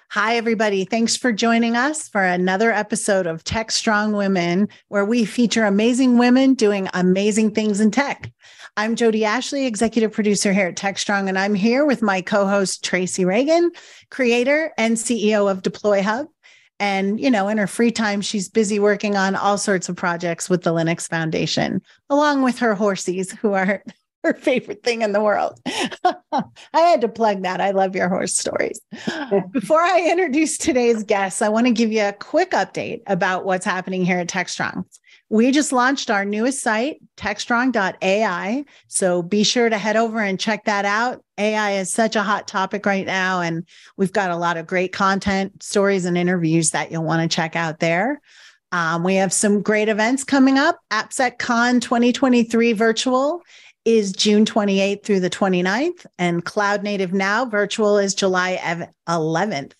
Hi, everybody. Thanks for joining us for another episode of Tech.Strong.Women, where we feature amazing women doing amazing things in tech. I'm Jodi Ashley, executive producer here at Tech.Strong, and I'm here with my co-host, Tracy Ragan, creator and CEO of Deploy Hub. And, in her free time, she's busy working on all sorts of projects with the Linux Foundation, along with her horsies, who are her favorite thing in the world. I had to plug that. I love your horse stories. Before I introduce today's guests, I want to give you a quick update about what's happening here at Tech.Strong. We just launched our newest site, Tech.Strong.AI. So be sure to head over and check that out. AI is such a hot topic right now, and we've got a lot of great content, stories, and interviews that you'll want to check out there. We have some great events coming up. AppSecCon 2023 virtual is June 28th through the 29th, and Cloud Native Now virtual is July 11th.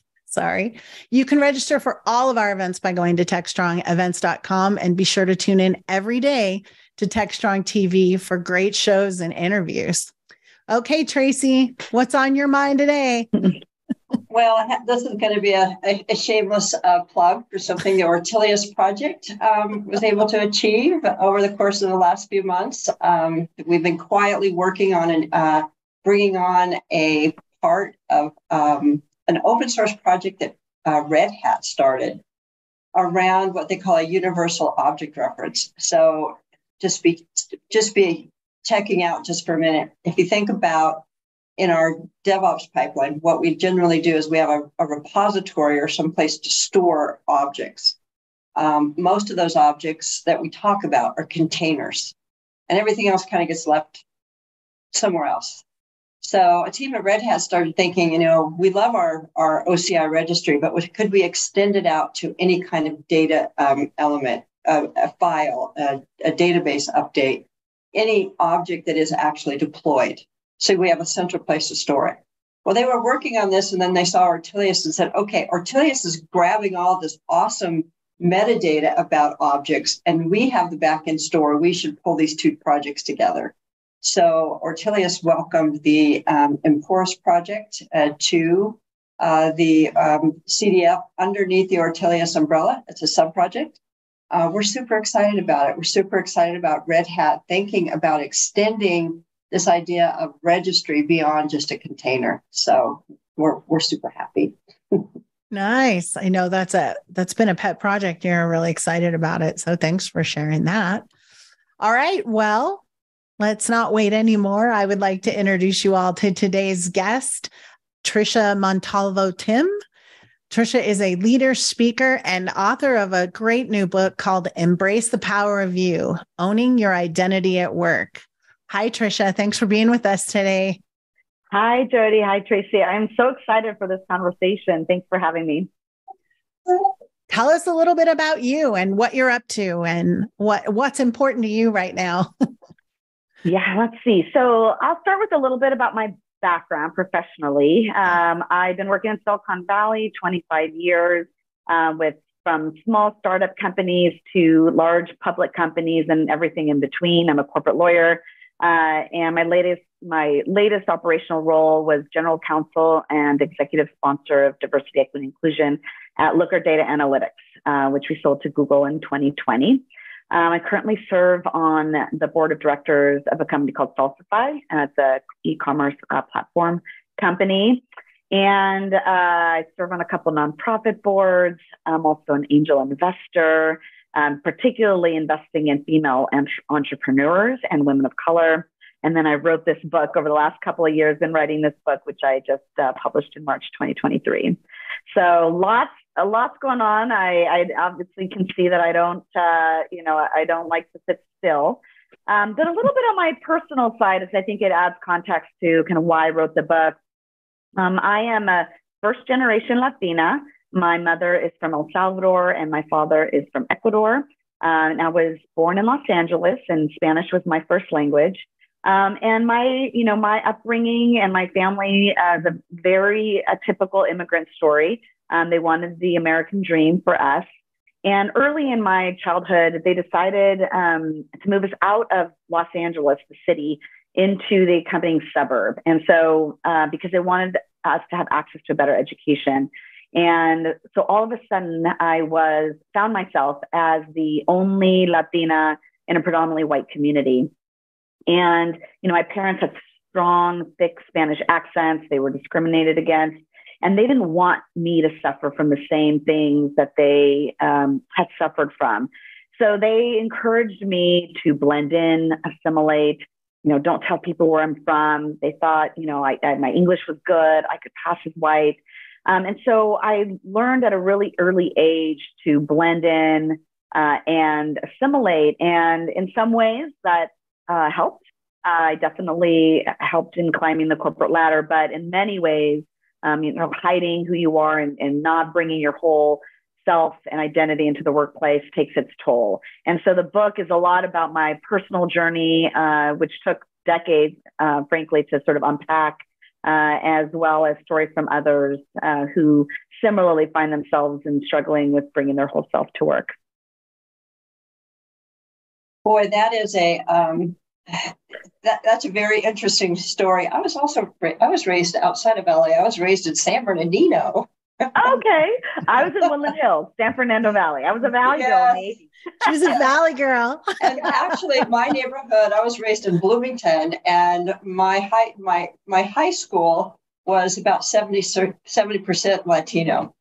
You can register for all of our events by going to techstrongevents.com, and be sure to tune in every day to TechStrong TV for great shows and interviews. Okay, Tracy, what's on your mind today? Well, this is going to be a shameless plug for something the Ortelius project was able to achieve over the course of the last few months. We've been quietly working on bringing on a part of an open source project that Red Hat started around what they call a universal object reference. So just be checking out just for a minute. If you think about in our DevOps pipeline, what we generally do is we have a repository or some place to store objects. Most of those objects that we talk about are containers, and everything else kind of gets left somewhere else. So a team at Red Hat started thinking, we love our OCI registry, but could we extend it out to any kind of data element, a file, a database update, any object that is actually deployed? So we have a central place to store it. Well, they were working on this, and then they saw Ortelius and said, okay, Ortelius is grabbing all this awesome metadata about objects, and we have the backend store. We should pull these two projects together. So Ortelius welcomed the Emporus project to the CDF underneath the Ortelius umbrella. It's a sub-project. We're super excited about it. We're super excited about Red Hat thinking about extending this idea of registry beyond just a container. So we're super happy. Nice. I know that's been a pet project. You're really excited about it. So thanks for sharing that. All right. Well, let's not wait anymore. I would like to introduce you all to today's guest, Tricia Montalvo Timm. Tricia is a leader, speaker, and author of a great new book called Embrace the Power of You, Owning Your Identity at Work. Hi, Tricia. Thanks for being with us today. Hi, Jodi. Hi, Tracy. I'm so excited for this conversation. Thanks for having me. Tell us a little bit about you and what you're up to and what's important to you right now. Yeah, let's see. So I'll start with a little bit about my background professionally. I've been working in Silicon Valley 25 years from small startup companies to large public companies and everything in between. I'm a corporate lawyer. And my latest operational role was general counsel and executive sponsor of diversity, equity, and inclusion at Looker Data Analytics, which we sold to Google in 2020. I currently serve on the board of directors of a company called Salsify, and it's an e-commerce platform company. And I serve on a couple nonprofit boards. I'm also an angel investor, particularly investing in female entrepreneurs and women of color. And then I wrote this book over the last couple of years, been writing this book, which I just published in March 2023. So lots going on. I obviously can see that I don't like to sit still. But a little bit on my personal side, is I think it adds context to kind of why I wrote the book. I am a first generation Latina. My mother is from El Salvador and my father is from Ecuador. And I was born in Los Angeles, and Spanish was my first language. And my upbringing and my family is a very typical immigrant story. They wanted the American dream for us. And early in my childhood, they decided to move us out of Los Angeles, the city, into the accompanying suburb. And so because they wanted us to have access to a better education. And so all of a sudden I found myself as the only Latina in a predominantly white community. And, my parents had strong, thick Spanish accents. They were discriminated against, and they didn't want me to suffer from the same things that they had suffered from. So they encouraged me to blend in, assimilate, don't tell people where I'm from. They thought, my English was good. I could pass as white. And so I learned at a really early age to blend in and assimilate. And in some ways that helped. I definitely helped in climbing the corporate ladder, but in many ways, hiding who you are and not bringing your whole self and identity into the workplace takes its toll. And so the book is a lot about my personal journey, which took decades, frankly, to sort of unpack, as well as stories from others who similarly find themselves in struggling with bringing their whole self to work. Boy, that is that's a very interesting story. I was raised outside of LA. I was raised in San Bernardino. Okay. I was in Woodland Hills, San Fernando Valley. I was a Valley girl, maybe. She was a Valley girl. And actually, my neighborhood, I was raised in Bloomington, and my high school was about 70% Latino.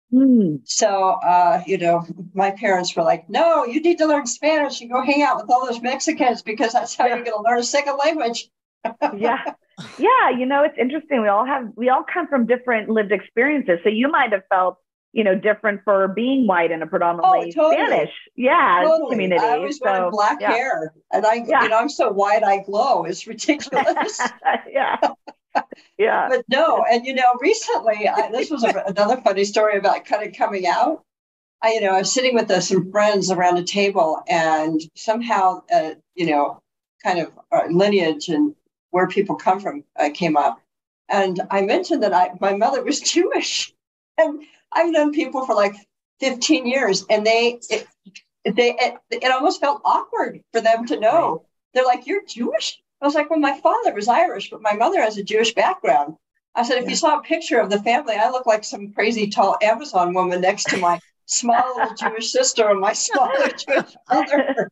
So, my parents were like, no, you need to learn Spanish and go hang out with all those Mexicans because that's how you're going to learn a second language. Yeah. It's interesting. We all come from different lived experiences. So you might have felt, different for being white in a predominantly Spanish community. I was wearing black hair, and I'm so white I glow. It's ridiculous. Yeah. But no, and recently, this was another funny story about kind of coming out. I was sitting with some friends around a table, and somehow, kind of lineage and where people come from came up, and I mentioned that my mother was Jewish, and I've known people for like 15 years, and it almost felt awkward for them to know. Right. They're like, "You're Jewish?" I was like, well, my father was Irish, but my mother has a Jewish background. I said, if you saw a picture of the family, I look like some crazy tall Amazon woman next to my small little Jewish sister and my smaller Jewish brother.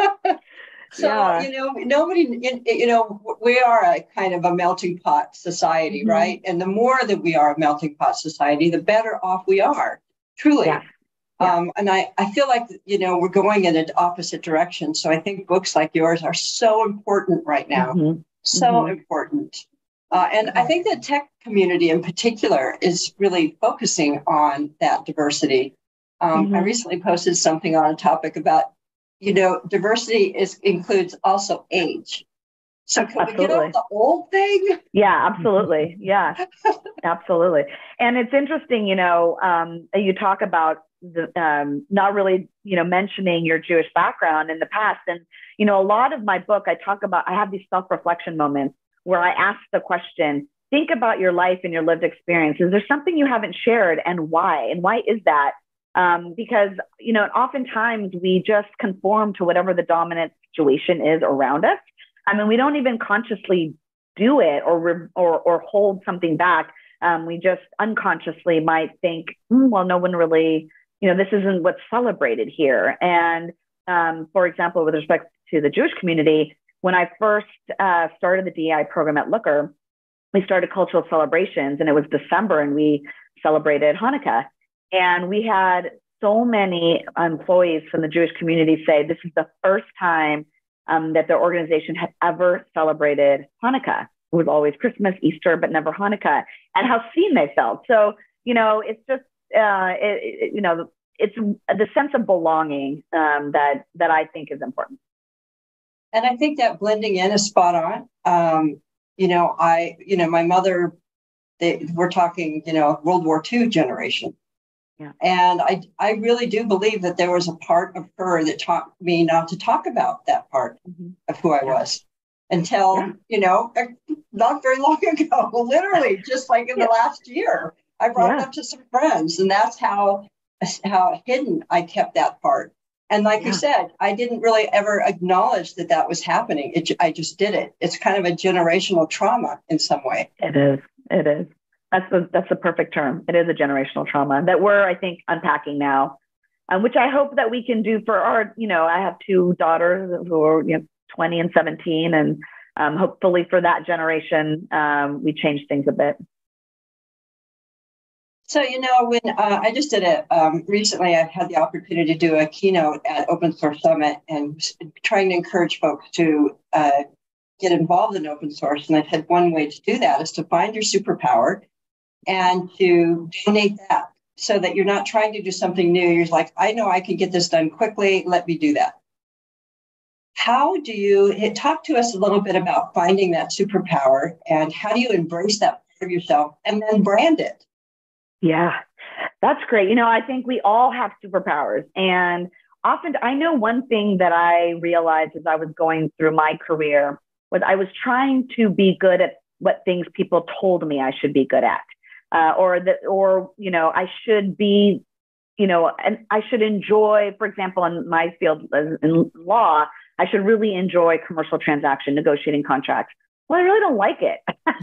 So, nobody, we are a kind of a melting pot society, mm-hmm. right? And the more that we are a melting pot society, the better off we are, truly. Yeah. And I feel like, we're going in an opposite direction. So I think books like yours are so important right now. Mm-hmm. So important. And I think the tech community in particular is really focusing on that diversity. I recently posted something on a topic about, diversity includes also age. So can we get off the old thing? Yeah, absolutely. Yeah, absolutely. And it's interesting, you talk about not really, mentioning your Jewish background in the past. And, a lot of my book, I have these self-reflection moments where I ask the question, think about your life and your lived experience. Is there something you haven't shared, and why? And why is that? Because, oftentimes we just conform to whatever the dominant situation is around us. I mean, we don't even consciously do it or hold something back. We just unconsciously might think, well, no one really, this isn't what's celebrated here. And for example, with respect to the Jewish community, when I first started the DEI program at Looker, we started cultural celebrations, and it was December, and we celebrated Hanukkah. And we had so many employees from the Jewish community say this is the first time that their organization had ever celebrated Hanukkah. It was always Christmas, Easter, but never Hanukkah, and how seen they felt. So, it's just, it's the sense of belonging that I think is important. And I think that blending in is spot on. My mother, we're talking, World War II generation. Yeah. And I really do believe that there was a part of her that taught me not to talk about that part of who I was until, not very long ago, literally, just like in the last year, I brought it up to some friends, and that's how hidden I kept that part. And like you said, I didn't really ever acknowledge that was happening. I just did it. It's kind of a generational trauma in some way. It is. That's the perfect term. It is a generational trauma that we're, I think, unpacking now, which I hope that we can do for our, I have two daughters who are 20 and 17, and hopefully for that generation, we change things a bit. So, when I just did it recently, I had the opportunity to do a keynote at Open Source Summit and trying to encourage folks to get involved in open source. And I said one way to do that is to find your superpower and to donate that so that you're not trying to do something new. You're like, I know I can get this done quickly. Let me do that. How do you talk to us a little bit about finding that superpower, and how do you embrace that part of yourself and then brand it? Yeah, that's great. I think we all have superpowers. And often, I know one thing that I realized as I was going through my career was I was trying to be good at what things people told me I should be good at, or I should be, and I should enjoy, for example, in my field in law, I should really enjoy commercial transaction, negotiating contracts. Well, I really don't like it.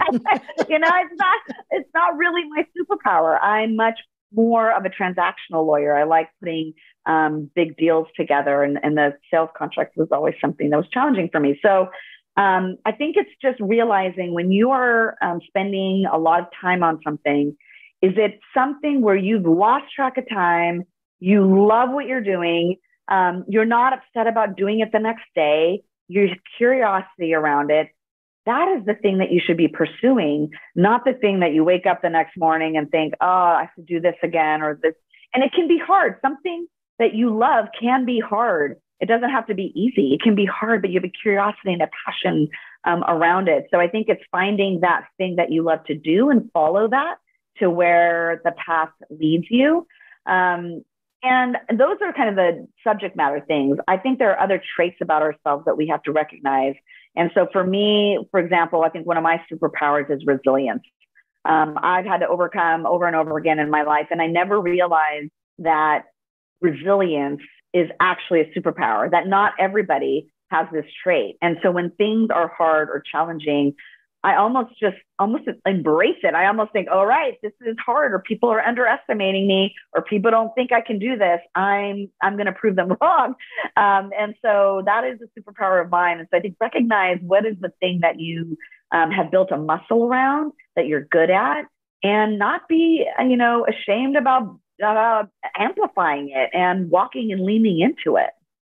It's not really my superpower. I'm much more of a transactional lawyer. I like putting big deals together, and the sales contract was always something that was challenging for me. So I think it's just realizing when you are spending a lot of time on something, is it something where you've lost track of time, you love what you're doing, you're not upset about doing it the next day, your curiosity around it, that is the thing that you should be pursuing, not the thing that you wake up the next morning and think, oh, I have to do this again or this. And it can be hard. Something that you love can be hard. It doesn't have to be easy. It can be hard, but you have a curiosity and a passion around it. So I think it's finding that thing that you love to do and follow that to where the path leads you. And those are kind of the subject matter things. I think there are other traits about ourselves that we have to recognize. And so for me, for example, I think one of my superpowers is resilience. I've had to overcome over and over again in my life, and I never realized that resilience is actually a superpower, that not everybody has this trait. And so when things are hard or challenging, I almost embrace it. I almost think, all right, this is hard, or people are underestimating me, or people don't think I can do this. I'm going to prove them wrong. And so that is a superpower of mine. And so I think recognize what is the thing that you have built a muscle around that you're good at, and not be, ashamed about amplifying it and walking and leaning into it.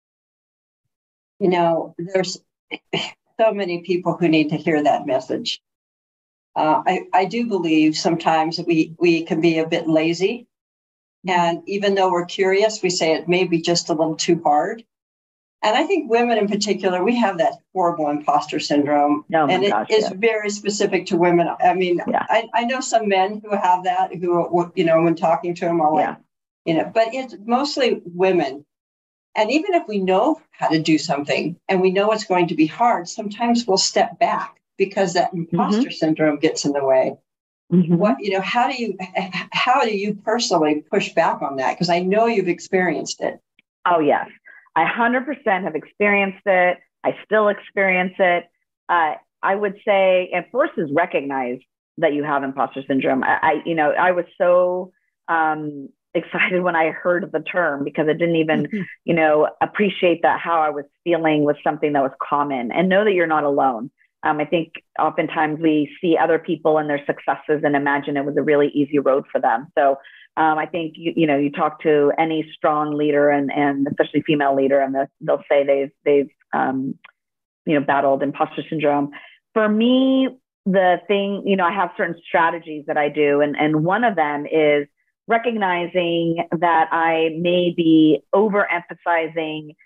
There's so many people who need to hear that message. I do believe sometimes we can be a bit lazy. And even though we're curious, we say it may be just a little too hard. And I think women in particular, we have that horrible imposter syndrome. Oh and gosh, it's very specific to women. I mean, yeah. I know some men who have that, who, when talking to them, are like, but it's mostly women. And even if we know how to do something and we know it's going to be hard, sometimes we'll step back because that imposter syndrome gets in the way. Mm-hmm. How do you personally push back on that? Because I know you've experienced it. Oh, yes. I 100% have experienced it. I still experience it. I would say, and first is recognize that you have imposter syndrome. I was so excited when I heard the term, because I didn't even, appreciate that how I was feeling was something that was common, and know that you're not alone. I think oftentimes we see other people and their successes and imagine it was a really easy road for them. So I think, you talk to any strong leader and especially female leader, and they'll say they've battled imposter syndrome. For me, the thing, I have certain strategies that I do. And one of them is recognizing that I may be overemphasizing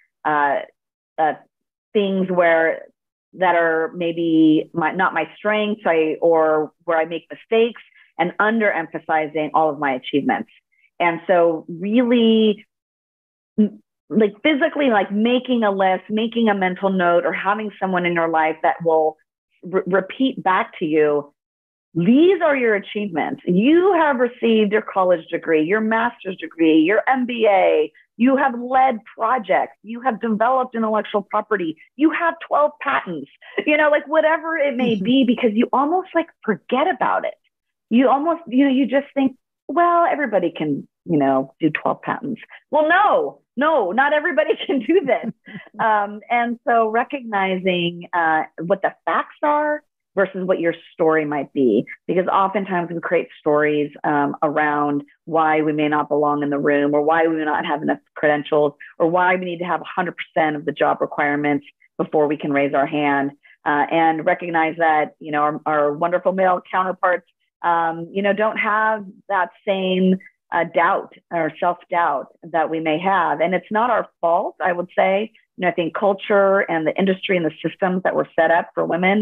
things that are maybe not my strengths, or where I make mistakes, and underemphasizing all of my achievements. And so really, like physically, like making a list, making a mental note, or having someone in your life that will repeat back to you, these are your achievements. You have received your college degree, your master's degree, your MBA. You have led projects. You have developed intellectual property. You have 12 patents, like whatever it may be, because you almost like forget about it. you almost, you just think, well, everybody can, do 12 patents. Well, no, not everybody can do this. And so recognizing what the facts are versus what your story might be, because oftentimes we create stories around why we may not belong in the room, or why we may not have enough credentials, or why we need to have 100% of the job requirements before we can raise our hand, and recognize that, our wonderful male counterparts, don't have that same doubt or self-doubt that we may have. And it's not our fault, I would say. I think culture and the industry and the systems that were set up for women,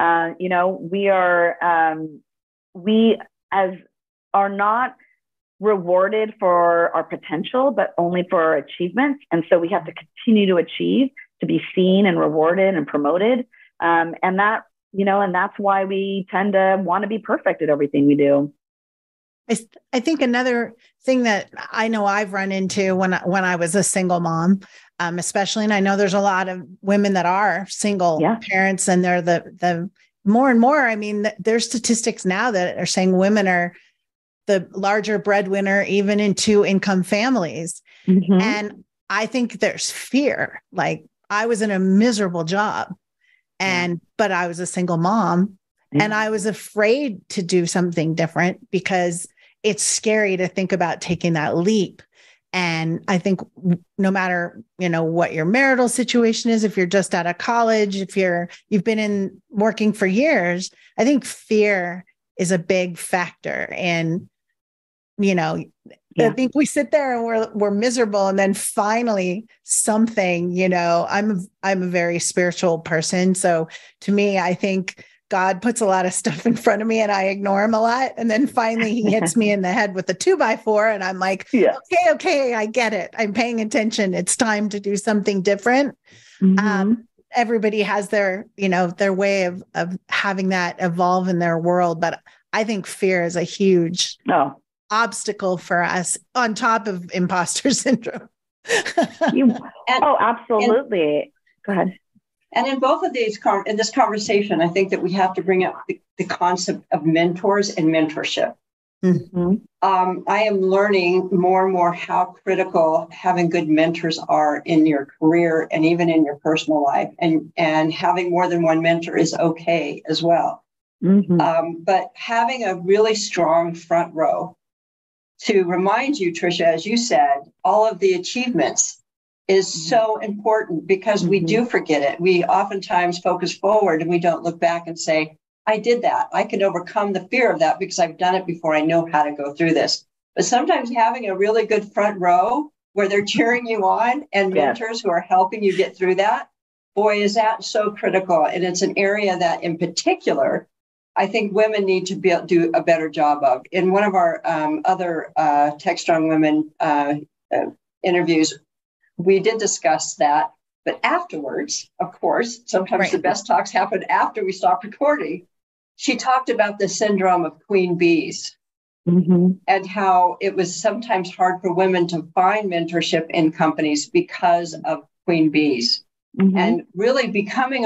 we are not rewarded for our potential, but only for our achievements. And so we have to continue to achieve, to be seen and rewarded and promoted. And that's why we tend to want to be perfect at everything we do. I think another thing that I know I've run into when I was a single mom, especially, and I know there's a lot of women that are single parents, and they're the more and more. I mean, there's statistics now that are saying women are the larger breadwinner, even in 2-income families. Mm-hmm. And I think there's fear. Like, I was in a miserable job, but I was a single mom, and I was afraid to do something different because it's scary to think about taking that leap. And I think no matter, what your marital situation is, if you're just out of college, if you've been working for years, I think fear is a big factor. And, I think we sit there and we're miserable. And then finally something, I'm a very spiritual person. So to me, I think God puts a lot of stuff in front of me and I ignore him a lot. And then finally he hits me in the head with a 2x4. And I'm like, okay, I get it. I'm paying attention. It's time to do something different. Mm-hmm. Everybody has their way of having that evolve in their world. But I think fear is a huge obstacle for us, on top of imposter syndrome. Absolutely. Go ahead. And in both of these, in this conversation, I think that we have to bring up the concept of mentors and mentorship. Mm-hmm. I am learning more and more how critical having good mentors are in your career and even in your personal life. And having more than one mentor is okay as well. Mm-hmm. But having a really strong front row to remind you, Tricia, as you said, all of the achievements is so important, because we do forget it. We oftentimes focus forward and we don't look back and say, I did that. I can overcome the fear of that because I've done it before. I know how to go through this. But sometimes having a really good front row where they're cheering you on, and mentors who are helping you get through that, boy, is that so critical. And it's an area that in particular, I think women need to do a better job of. In one of our other Tech.Strong.Women interviews, we did discuss that, but afterwards, of course, sometimes the best talks happen after we stop recording. She talked about the syndrome of queen bees, and how it was sometimes hard for women to find mentorship in companies because of queen bees. And really becoming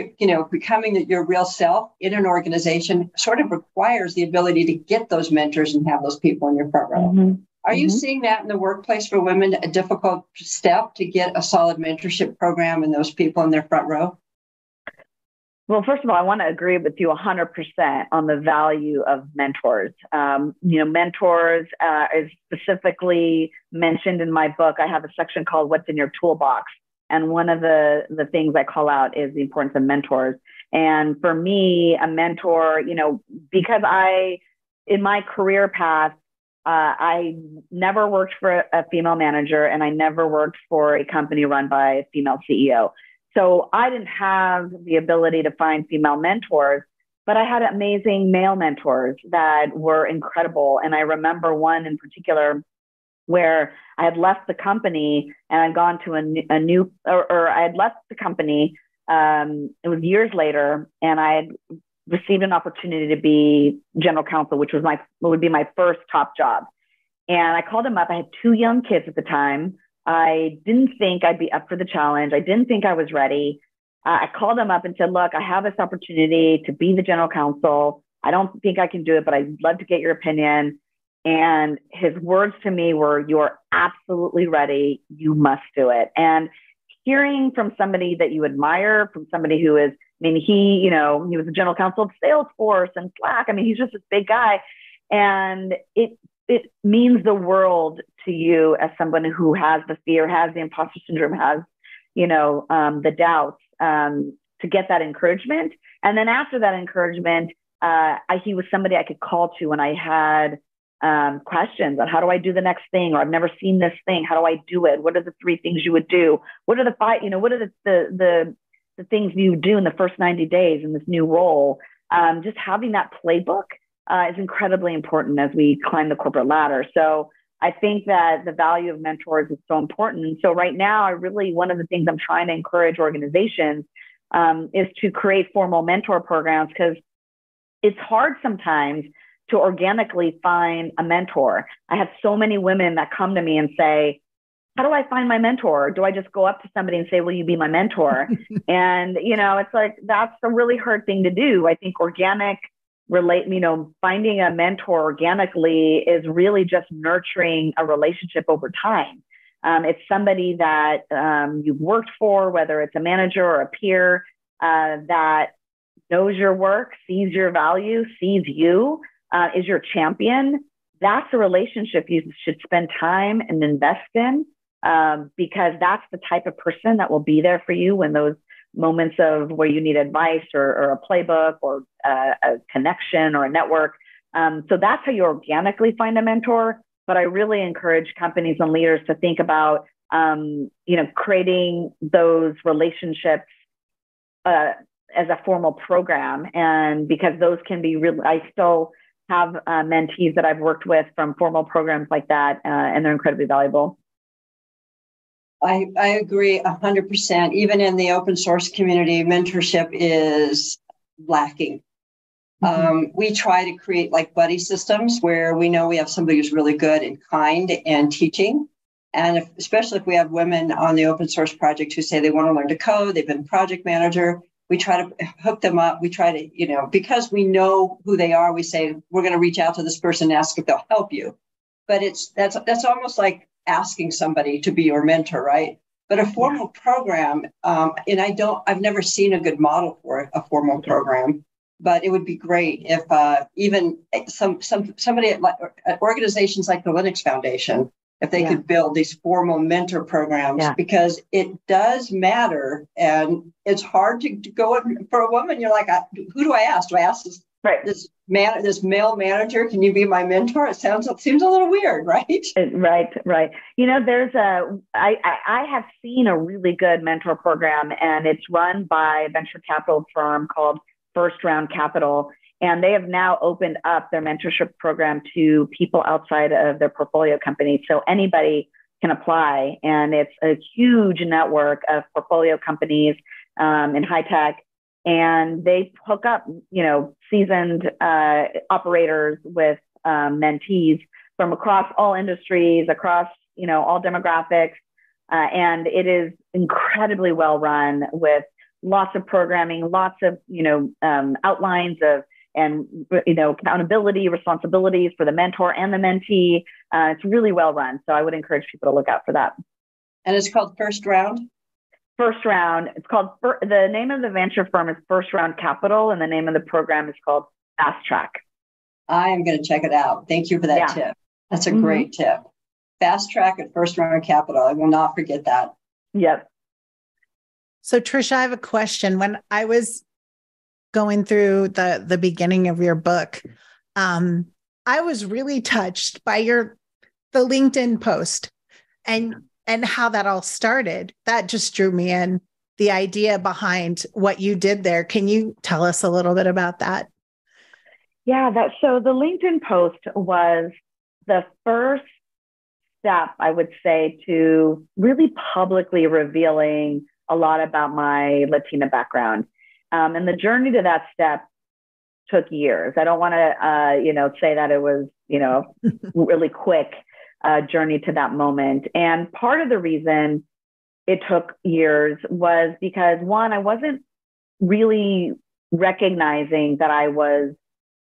your real self in an organization sort of requires the ability to get those mentors and have those people in your front row. Are you seeing that in the workplace for women, a difficult step to get a solid mentorship program and those people in their front row? Well, first of all, I want to agree with you 100% on the value of mentors. Mentors is specifically mentioned in my book. I have a section called What's in Your Toolbox. And one of the things I call out is the importance of mentors. And for me, a mentor, because in my career path, I never worked for a female manager, and I never worked for a company run by a female CEO. So I didn't have the ability to find female mentors, but I had amazing male mentors that were incredible. And I remember one in particular where I had left the company and I'd gone to I had left the company. It was years later, and I had received an opportunity to be general counsel, which would be my first top job. And I called him up. I had 2 young kids at the time. I didn't think I'd be up for the challenge. I didn't think I was ready. I called him up and said, look, I have this opportunity to be the general counsel. I don't think I can do it, but I'd love to get your opinion. And his words to me were, you're absolutely ready. You must do it. And hearing from somebody that you admire, from somebody who is, he was the general counsel of Salesforce and Slack. He's just this big guy. And it means the world to you as someone who has the fear, has the imposter syndrome, has, the doubts, to get that encouragement. And then after that encouragement, he was somebody I could call to when I had questions on how do I do the next thing, or I've never seen this thing. How do I do it? What are the 3 things you would do? What are the 5, what are the things you do in the first 90 days in this new role? Just having that playbook is incredibly important as we climb the corporate ladder. So I think that the value of mentors is so important. And so right now, one of the things I'm trying to encourage organizations is to create formal mentor programs, because it's hard sometimes to organically find a mentor. I have so many women that come to me and say, how do I find my mentor? Do I just go up to somebody and say, will you be my mentor? And, it's like, that's a really hard thing to do. I think finding a mentor organically is really just nurturing a relationship over time. It's somebody that you've worked for, whether it's a manager or a peer, that knows your work, sees your value, sees you, is your champion. That's a relationship you should spend time and invest in, because that's the type of person that will be there for you when those moments of where you need advice or a playbook or a connection or a network. So that's how you organically find a mentor. But I really encourage companies and leaders to think about, creating those relationships as a formal program. And because those can be really, I still have mentees that I've worked with from formal programs like that, and they're incredibly valuable. I agree 100%. Even in the open source community, mentorship is lacking. We try to create like buddy systems where we know we have somebody who's really good and kind and teaching. And especially if we have women on the open source project who say they want to learn to code, they've been project manager, we try to hook them up. We try to, because we know who they are, we say, we're going to reach out to this person and ask if they'll help you. But that's almost like asking somebody to be your mentor, right? But a formal program, and I've never seen a good model for a formal program, but it would be great if even somebody at organizations like the Linux Foundation, if they could build these formal mentor programs, because it does matter. And it's hard to go for a woman. You're like, who do I ask? Do I ask this male manager? Can you be my mentor? It seems a little weird, right? Right. I have seen a really good mentor program, and it's run by a venture capital firm called First Round Capital. And they have now opened up their mentorship program to people outside of their portfolio companies. So anybody can apply. And it's a huge network of portfolio companies in high tech. And they hook up, seasoned operators with mentees from across all industries, across, all demographics. And it is incredibly well run with lots of programming, lots of, outlines of, and, accountability, responsibilities for the mentor and the mentee. It's really well run. So I would encourage people to look out for that. And it's called First Round? First Round. It's called, the name of the venture firm is First Round Capital, and the name of the program is called Fast Track. I am going to check it out. Thank you for that tip. That's a great tip. Fast Track at First Round Capital. I will not forget that. Yep. So Tricia, I have a question. When I was going through the beginning of your book, I was really touched by the LinkedIn post and how that all started. That just drew me in, the idea behind what you did there. Can you tell us a little bit about that? Yeah, so the LinkedIn post was the first step, I would say, to really publicly revealing a lot about my Latina background. And the journey to that step took years. I don't want to, say that it was, really quick journey to that moment. And part of the reason it took years was because, one, I wasn't really recognizing that I was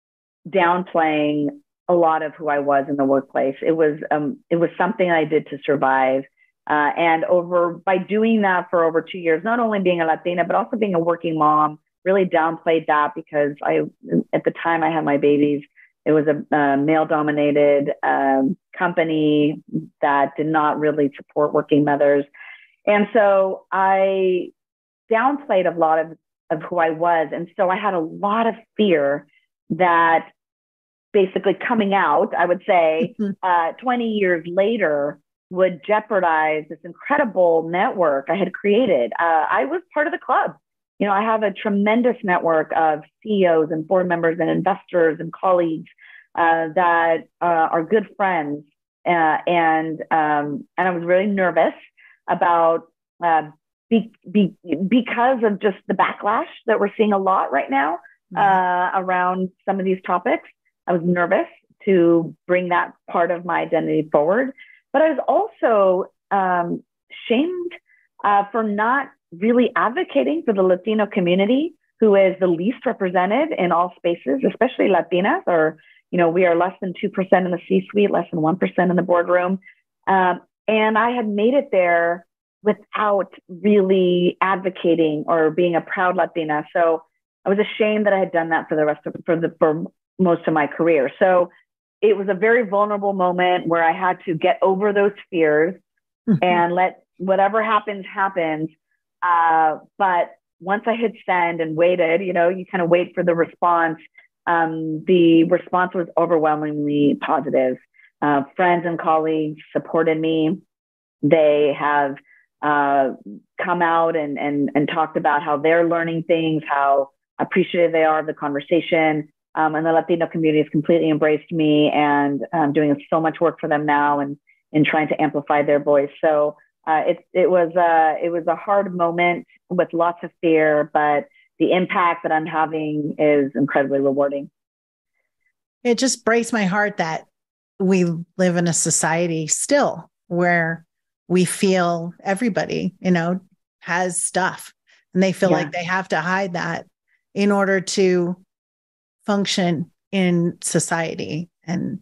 downplaying a lot of who I was in the workplace. It was something I did to survive. And by doing that for over 2 years, not only being a Latina, but also being a working mom, really downplayed that because at the time I had my babies, it was a male-dominated company that did not really support working mothers. And so I downplayed a lot of who I was. And so I had a lot of fear that basically coming out, I would say, 20 years later, would jeopardize this incredible network I had created. I was part of the club. I have a tremendous network of CEOs and board members and investors and colleagues that are good friends. And I was really nervous about because of just the backlash that we're seeing a lot right now around some of these topics. I was nervous to bring that part of my identity forward, but I was also shamed for not really advocating for the Latino community, who is the least represented in all spaces, especially Latinas, or, we are less than 2% in the C-suite, less than 1% in the boardroom. And I had made it there without really advocating or being a proud Latina. So I was ashamed that I had done that for most of my career. So it was a very vulnerable moment where I had to get over those fears and let whatever happens. But once I hit send and waited, you kind of wait for the response. The response was overwhelmingly positive. Friends and colleagues supported me. They have come out and talked about how they're learning things, how appreciative they are of the conversation. And the Latino community has completely embraced me, and I'm doing so much work for them now and trying to amplify their voice. So it was a hard moment with lots of fear, but the impact that I'm having is incredibly rewarding. It just breaks my heart that we live in a society still where we feel everybody, has stuff, and they feel like they have to hide that in order to function in society. And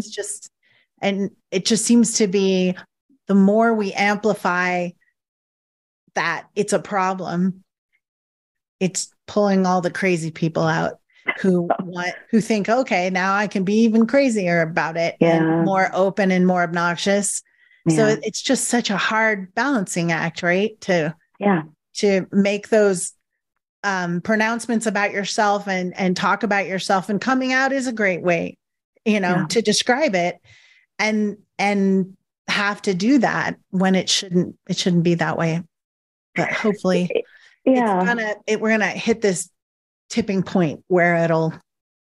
it just seems to be, the more we amplify that it's a problem, it's pulling all the crazy people out who think, okay, now I can be even crazier about it and more open and more obnoxious. So it's just such a hard balancing act, right? To make those pronouncements about yourself and talk about yourself, and coming out is a great way, to describe it, and have to do that when it shouldn't be that way. But hopefully we're gonna hit this tipping point where it'll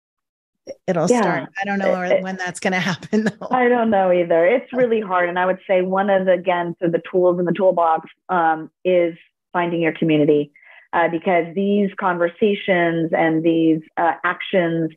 start. I don't know when that's going to happen, though. I don't know either. It's really hard. And I would say one of the tools in the toolbox is finding your community, because these conversations and these actions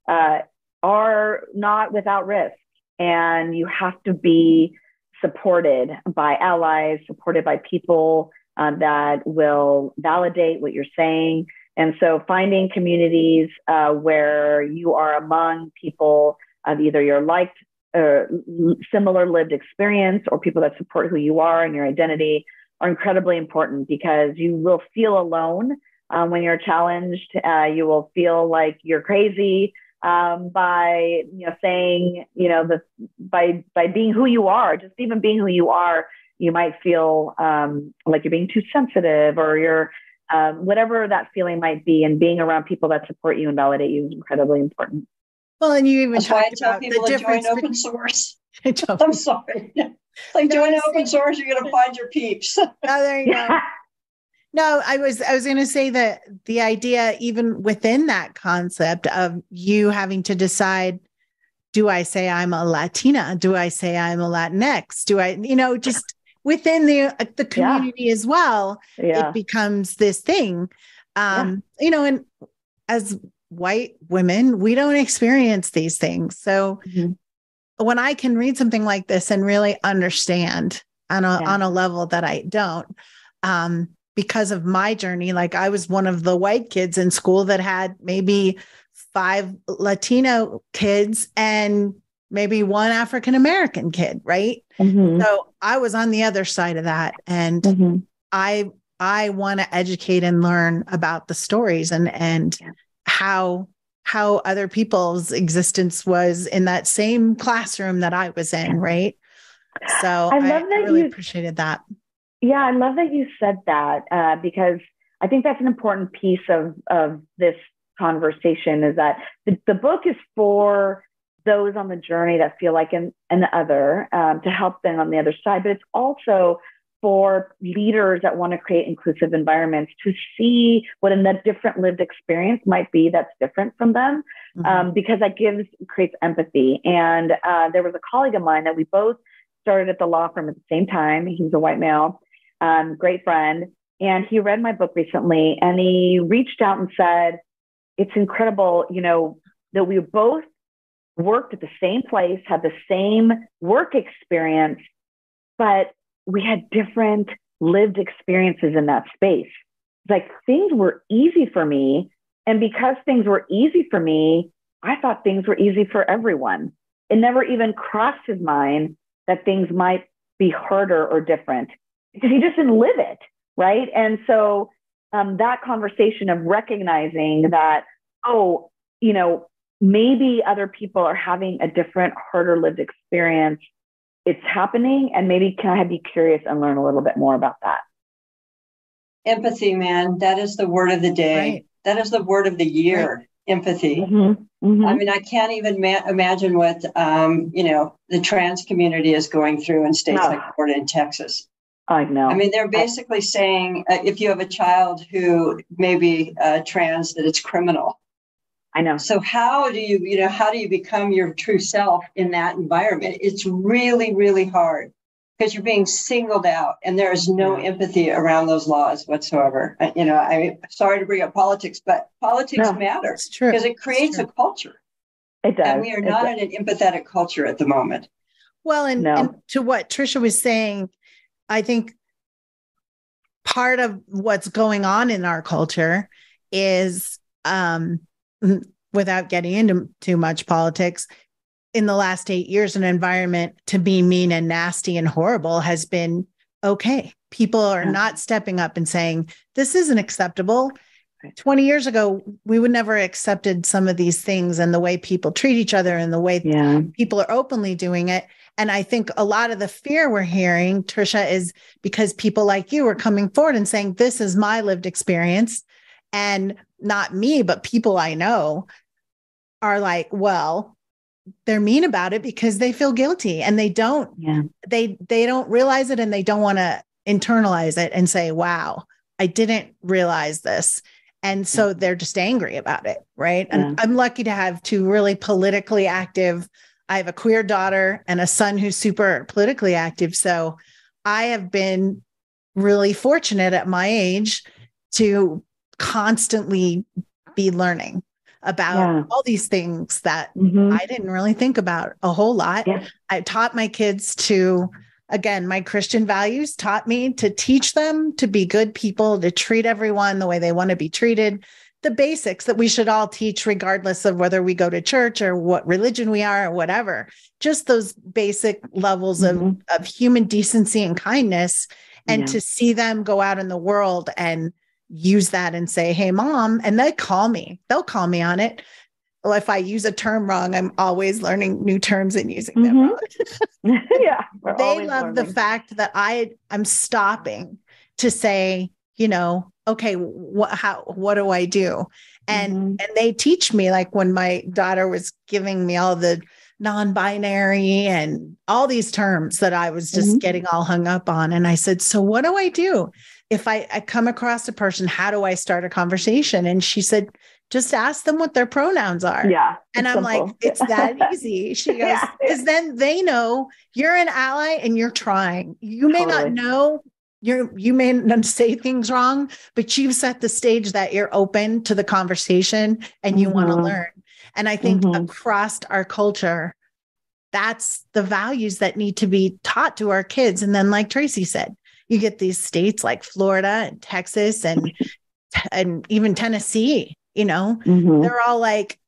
are not without risk. And you have to be supported by allies, supported by people that will validate what you're saying. And so finding communities where you are among people of either your liked or similar lived experience, or people that support who you are and your identity, are incredibly important, because you will feel alone when you're challenged. You will feel like you're crazy by saying, by being who you are. Just even being who you are, you might feel like you're being too sensitive, or you're whatever that feeling might be. And being around people that support you and validate you is incredibly important. Well, and you even talked about people the to difference join open source. I'm sorry. Join open source, you're going to find your peeps. Oh, there you go. No, I was going to say that the idea, even within that concept of you having to decide, do I say I'm a Latina? Do I say I'm a Latinx? Do I, just within the community as well, it becomes this thing, and as white women, we don't experience these things. So when I can read something like this and really understand on a level that I don't, because of my journey, like I was one of the white kids in school that had maybe 5 Latino kids and maybe 1 African-American kid, right? So I was on the other side of that. And I want to educate and learn about the stories and how other people's existence was in that same classroom that I was in, right? So I really appreciated that. Yeah, I love that you said that because I think that's an important piece of this conversation is that the book is for those on the journey that feel like an other to help them on the other side, but it's also for leaders that want to create inclusive environments to see what a different lived experience might be that's different from them, because that creates empathy. And there was a colleague of mine that we both started at the law firm at the same time. He's a white male, great friend. And he read my book recently and he reached out and said, it's incredible, that we both worked at the same place, had the same work experience, but we had different lived experiences in that space. Like things were easy for me. And because things were easy for me, I thought things were easy for everyone. It never even crossed his mind that things might be harder or different because he just didn't live it. Right. And so that conversation of recognizing that, maybe other people are having a different, harder lived experience. It's happening. And maybe can I be curious and learn a little bit more about that? Empathy, man. That is the word of the day. Right. That is the word of the year. Right. Empathy. I mean, I can't even imagine what, the trans community is going through in states like Florida and Texas. I know. I mean, they're basically saying if you have a child who may be trans, that it's criminal. I know. So how do you become your true self in that environment? It's really, really hard because you're being singled out and there is no empathy around those laws whatsoever. I'm sorry to bring up politics, but politics matter because it creates a culture. It does. And we are not in an empathetic culture at the moment. Well, and to what Tricia was saying, I think part of what's going on in our culture is, without getting into too much politics, in the last 8 years, an environment to be mean and nasty and horrible has been okay. People are not stepping up and saying, this isn't acceptable. 20 years ago, we would never have accepted some of these things and the way people treat each other and the way people are openly doing it. And I think a lot of the fear we're hearing, Tricia, is because people like you are coming forward and saying, this is my lived experience. And not me, but people I know are like, well, they're mean about it because they feel guilty and they don't realize it and they don't want to internalize it and say, wow, I didn't realize this. And so they're just angry about it. Right. And I'm lucky to have 2 really politically active. I have a queer daughter and a son who's super politically active. So I have been really fortunate at my age to constantly be learning about all these things that I didn't really think about a whole lot. I taught my kids to, again, my Christian values taught me to teach them to be good people, to treat everyone the way they want to be treated. The basics that we should all teach, regardless of whether we go to church or what religion we are or whatever, just those basic levels of human decency and kindness, and to see them go out in the world and use that and say, hey, Mom, and they'll call me on it. Well, if I use a term wrong, I'm always learning new terms and using them wrong. They love the fact that I'm stopping to say, okay, what do I do? And they teach me, like when my daughter was giving me all the non-binary and all these terms that I was just getting all hung up on. And I said, so what do I do? If I come across a person, how do I start a conversation? And she said, just ask them what their pronouns are. Yeah. And I'm simple. Like, it's that easy. She goes, because then they know you're an ally and you're trying. You may not know, you may not say things wrong, but you've set the stage that you're open to the conversation and you want to learn. And I think across our culture, that's the values that need to be taught to our kids. And then, like Tracy said, you get these states like Florida and Texas and even Tennessee, they're all like,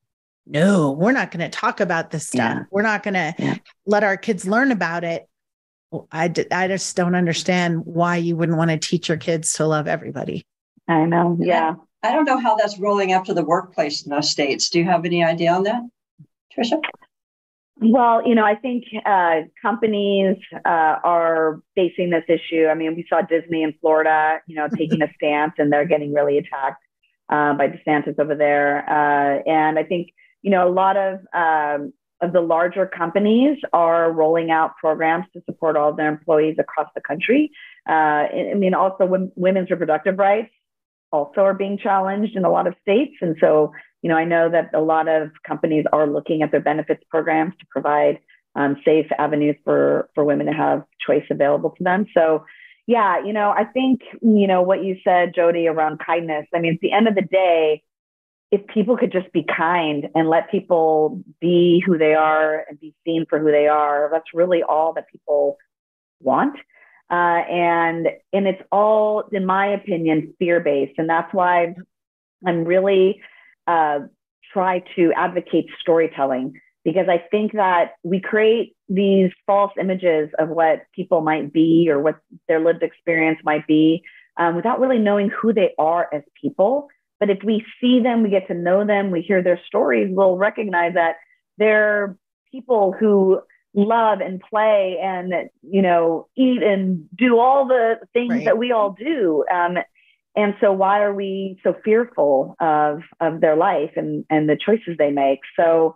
no, we're not going to talk about this stuff. Yeah. We're not going to let our kids learn about it. I just don't understand why you wouldn't want to teach your kids to love everybody. I know. Yeah. I don't know how that's rolling up to the workplace in those states. Do you have any idea on that, Tricia? Well, I think companies are facing this issue. I mean, we saw Disney in Florida, taking a stance, and they're getting really attacked by DeSantis over there. And I think, a lot of the larger companies are rolling out programs to support all of their employees across the country. I mean, also women's reproductive rights also are being challenged in a lot of states. And so, I know that a lot of companies are looking at their benefits programs to provide safe avenues for women to have choice available to them. So, yeah, I think, what you said, Jodi, around kindness. I mean, at the end of the day, if people could just be kind and let people be who they are and be seen for who they are, that's really all that people want. And it's all, in my opinion, fear-based. And that's why I'm really try to advocate storytelling, because I think that we create these false images of what people might be or what their lived experience might be without really knowing who they are as people. But if we see them, we get to know them, we hear their stories, we'll recognize that they're people who love and play and, eat and do all the things that we all do. And so why are we so fearful of their life and the choices they make? So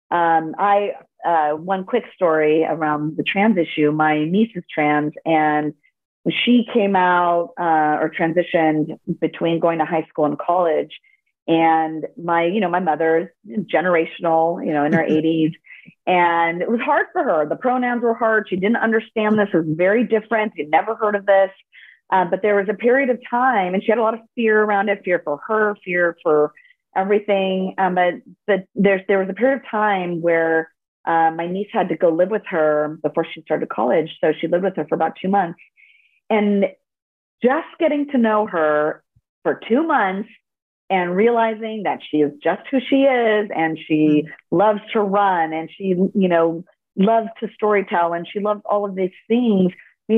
one quick story around the trans issue. My niece is trans, and she came out or transitioned between going to high school and college. And my mother is generational, in her 80s. And it was hard for her. The pronouns were hard. She didn't understand this. It was very different. She'd never heard of this. But there was a period of time, and she had a lot of fear around it, fear for her, fear for everything. But there was a period of time where my niece had to go live with her before she started college. So she lived with her for about 2 months. And just getting to know her for 2 months and realizing that she is just who she is, and she loves to run, and she, loves to storytell, and she loves all of these things, made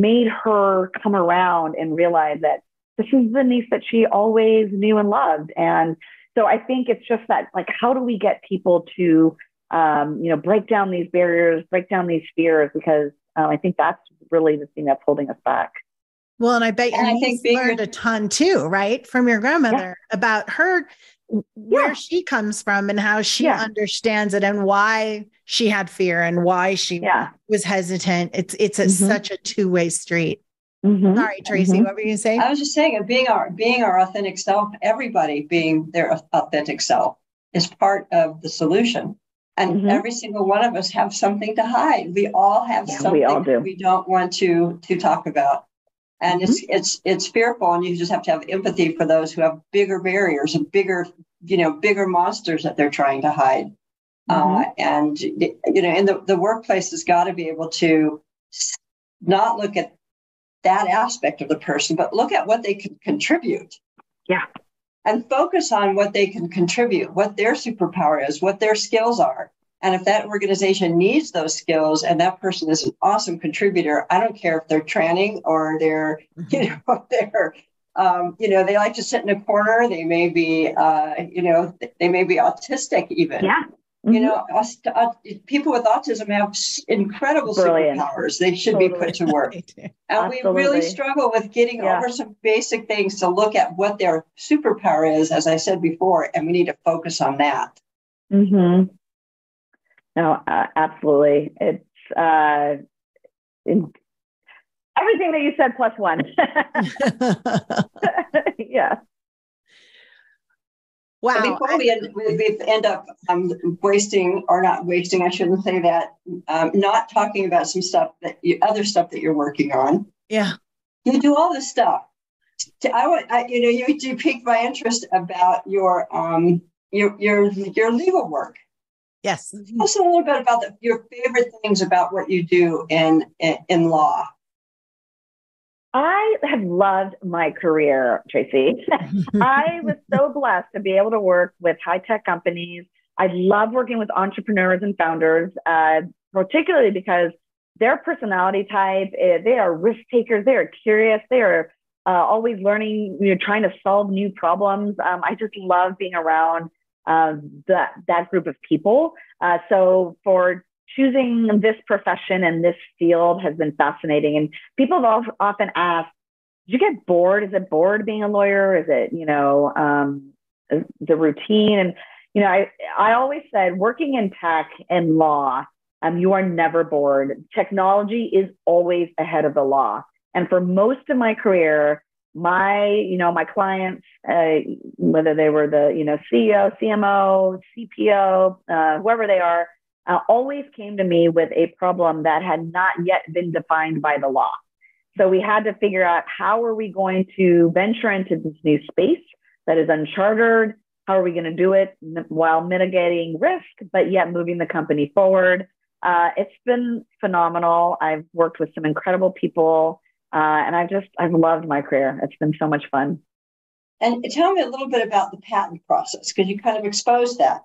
her come around and realize that this is the niece that she always knew and loved. And so I think it's just that, like, how do we get people to, break down these barriers, break down these fears? Because I think that's really the thing that's holding us back. Well, and I bet your niece learned a ton too, right? From your grandmother about her, where she comes from and how she understands it and why she had fear and why she was hesitant. It's such a two-way street. Sorry, Tracy, what were you going to say? I was just saying, being our authentic self, everybody being their authentic self is part of the solution. And every single one of us have something to hide. We all have something we don't want to talk about. And it's fearful, and you just have to have empathy for those who have bigger barriers and bigger monsters that they're trying to hide. And in the workplace has got to be able to not look at that aspect of the person, but look at what they can contribute. Yeah. And focus on what they can contribute, what their superpower is, what their skills are. And if that organization needs those skills and that person is an awesome contributor, I don't care if they're tranning or they're, they like to sit in a corner. They may be, they may be autistic even. Yeah. People with autism have incredible superpowers. They should be put to work. And we really struggle with getting over some basic things to look at what their superpower is, as I said before, and we need to focus on that. No, absolutely. It's everything that you said plus one. Yeah. Wow. So before we end up wasting, or not wasting, I shouldn't say that, not talking about some stuff other stuff that you're working on. Yeah. You do all this stuff. You piqued my interest about your legal work. Yes. Tell us a little bit about your favorite things about what you do in law. I have loved my career, Tracy. I was so blessed to be able to work with high-tech companies. I love working with entrepreneurs and founders, particularly because their personality type, they are risk takers, they are curious, they are always learning, trying to solve new problems. I just love being around that group of people. So for choosing this profession and this field has been fascinating. And people have often asked, did you get bored? Is it bored being a lawyer? Is it, the routine? And, I always said working in tech and law, you are never bored. Technology is always ahead of the law. And for most of my career, my clients, whether they were the, CEO, CMO, CPO, whoever they are, always came to me with a problem that had not yet been defined by the law. So we had to figure out, how are we going to venture into this new space that is uncharted? How are we going to do it while mitigating risk, but yet moving the company forward? It's been phenomenal. I've worked with some incredible people, and I've loved my career. It's been so much fun. And tell me a little bit about the patent process, because you kind of exposed that.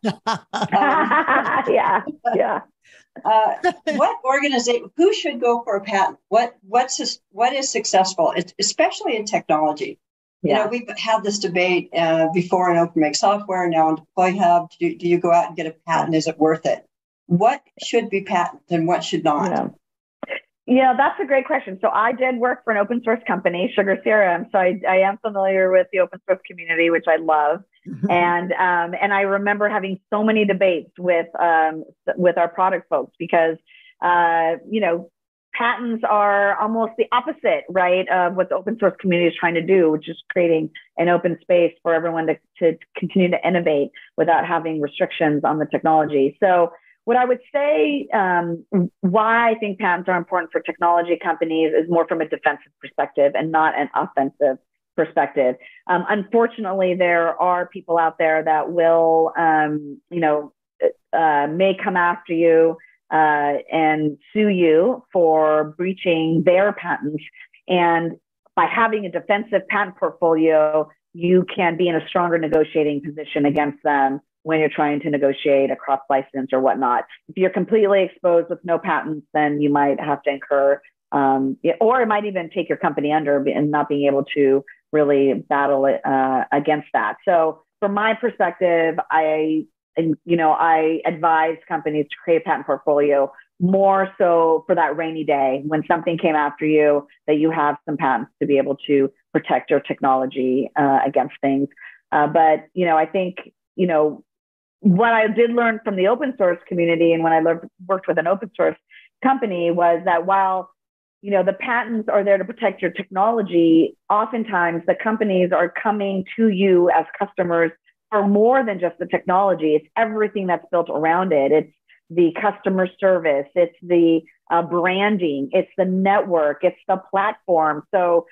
Yeah. What organization, who should go for a patent? What is successful, especially in technology? Yeah. We've had this debate before in Open Make Software, now in Deploy Hub. Do you go out and get a patent? Is it worth it? What should be patented and what should not? Yeah, that's a great question. So I did work for an open source company, Sugar CRM. So I am familiar with the open source community, which I love. And I remember having so many debates with our product folks because, patents are almost the opposite, right, of what the open source community is trying to do, which is creating an open space for everyone to continue to innovate without having restrictions on the technology. So what I would say, why I think patents are important for technology companies is more from a defensive perspective and not an offensive perspective. Unfortunately, there are people out there that will, may come after you and sue you for breaching their patents. And by having a defensive patent portfolio, you can be in a stronger negotiating position against them when you're trying to negotiate a cross license or whatnot. If you're completely exposed with no patents, then you might have to incur, or it might even take your company under and not being able to really battle it against that. So from my perspective, I advise companies to create a patent portfolio more so for that rainy day when something came after you, that you have some patents to be able to protect your technology against things. But I think, what I did learn from the open source community and when I worked with an open source company was that while, the patents are there to protect your technology, oftentimes the companies are coming to you as customers for more than just the technology. It's everything that's built around it. It's the customer service. It's the branding. It's the network. It's the platform. So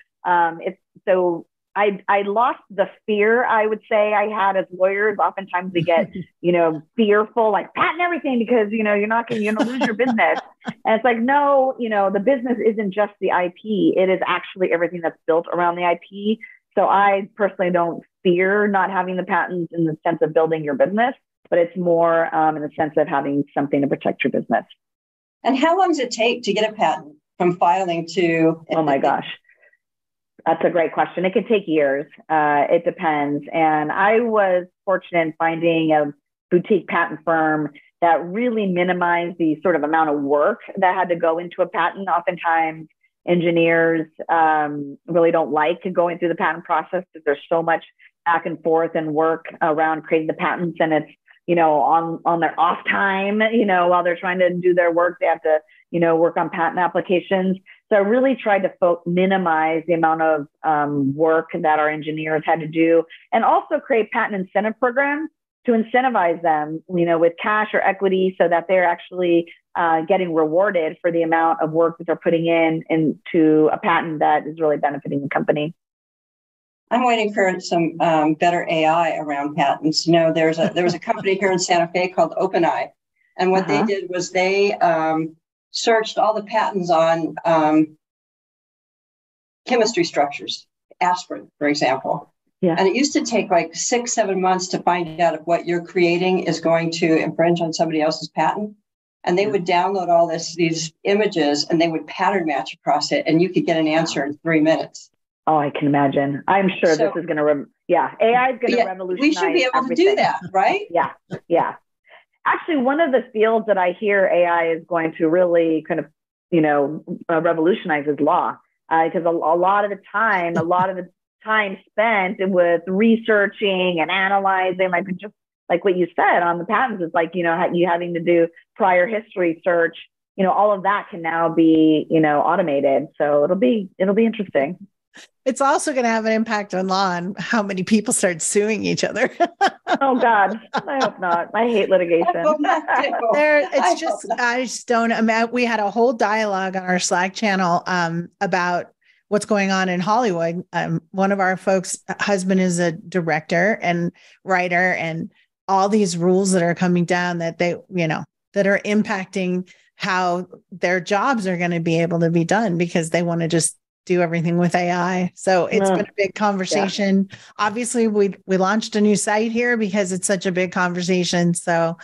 I lost the fear, I would say, I had as lawyers. Oftentimes we get, fearful, like patent everything because, you're going to lose your business. And it's like, no, the business isn't just the IP. It is actually everything that's built around the IP. So I personally don't fear not having the patents in the sense of building your business, but it's more in the sense of having something to protect your business. And how long does it take to get a patent from filing to? Oh my gosh. That's a great question. It could take years. It depends. And I was fortunate in finding a boutique patent firm that really minimized the sort of amount of work that had to go into a patent. Oftentimes, engineers really don't like going through the patent process because there's so much back and forth and work around creating the patents. And it's, on their off time, while they're trying to do their work, they have to, work on patent applications. So I really tried to minimize the amount of work that our engineers had to do, and also create patent incentive programs to incentivize them, with cash or equity, so that they're actually getting rewarded for the amount of work that they're putting into a patent that is really benefiting the company. I'm going to encourage some better AI around patents. There was a company here in Santa Fe called OpenEye, and what they did was they searched all the patents on chemistry structures, aspirin, for example. Yeah. And it used to take like 6-7 months to find out if what you're creating is going to infringe on somebody else's patent. And they would download all these images and they would pattern match across it. And you could get an answer in 3 minutes. Oh, I can imagine. I'm sure this is going to, AI is going to revolutionize. We should be able to do that, right? Yeah. Actually, one of the fields that I hear AI is going to really kind of, revolutionize is law. Because a lot of the time spent with researching and analyzing, like just like what you said on the patents, it's like, you having to do prior history search, all of that can now be, automated. So it'll be interesting. It's also going to have an impact on law and how many people start suing each other. Oh God, I hope not. I hate litigation. I just don't imagine. We had a whole dialogue on our Slack channel about what's going on in Hollywood. One of our folks' husband is a director and writer, and all these rules that are coming down that that are impacting how their jobs are going to be able to be done because they want to just do everything with AI. So it's been a big conversation. Yeah. Obviously, we launched a new site here because it's such a big conversation. So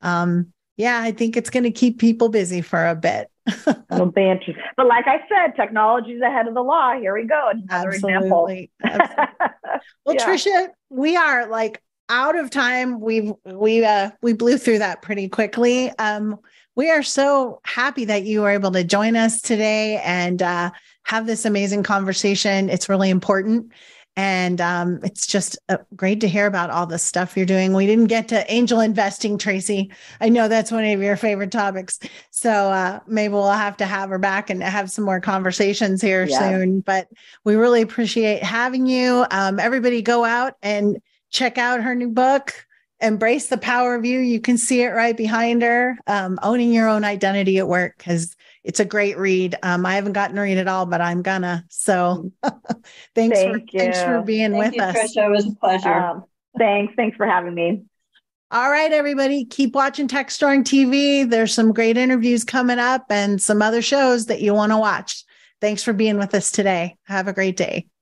I think it's going to keep people busy for a bit. It'll be interesting. But like I said, technology is ahead of the law. Here we go. Another example. Well, Tricia, we are like out of time. We blew through that pretty quickly. We are so happy that you were able to join us today and have this amazing conversation. It's really important. And it's just great to hear about all the stuff you're doing. We didn't get to angel investing, Tracy. I know that's one of your favorite topics. So maybe we'll have to have her back and have some more conversations here soon. But we really appreciate having you. Everybody go out and check out her new book, Embrace the Power of You. You can see it right behind her, Owning Your Own Identity at Work, because it's a great read. I haven't gotten to read it all, but I'm gonna. So thanks for being with us. Tricia. It was a pleasure. Thanks for having me. All right, everybody, keep watching Tech.Strong TV. There's some great interviews coming up and some other shows that you want to watch. Thanks for being with us today. Have a great day.